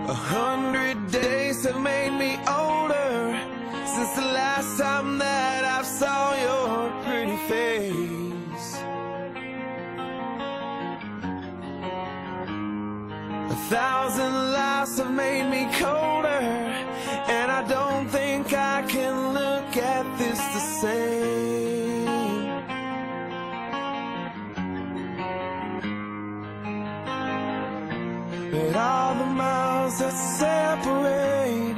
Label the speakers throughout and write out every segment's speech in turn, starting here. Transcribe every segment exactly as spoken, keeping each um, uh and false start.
Speaker 1: A hundred days have made me older since the last time that I saw your pretty face. A thousand lives have made me colder, and I don't think I can look at this the same. But all the miles that separate,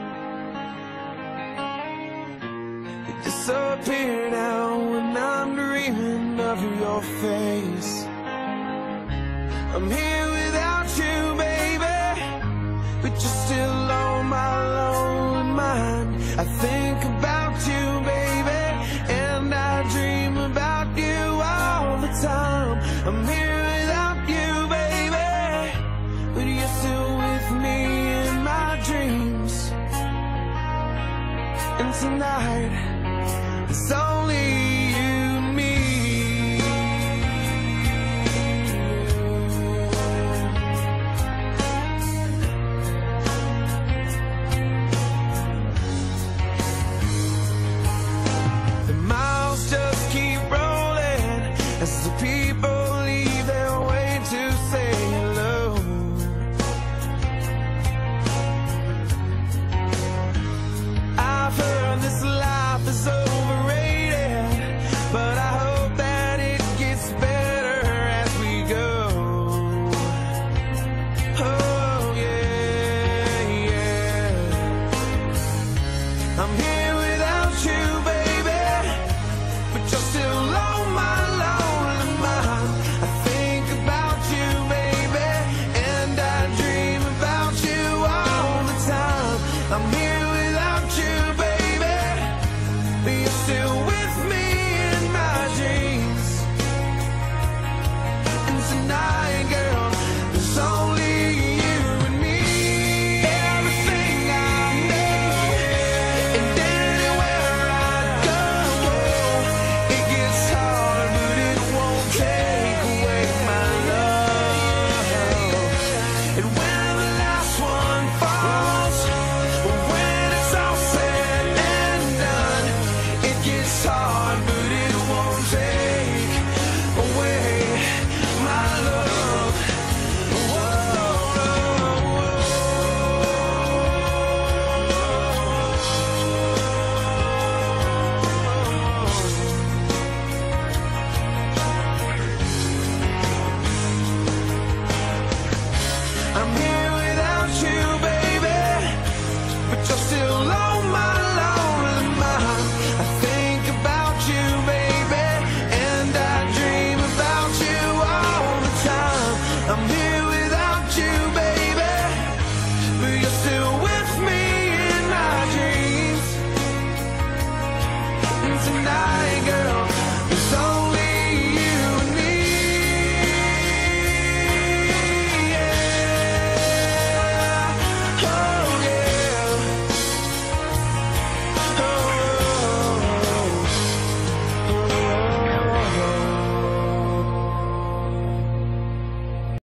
Speaker 1: they disappear now when I'm dreaming of your face. I'm here without you, baby, but you're still on my lonely mind. I think about you, baby, and I dream about you all the time. I'm here without you, baby, but you're still with me in my dreams. And tonight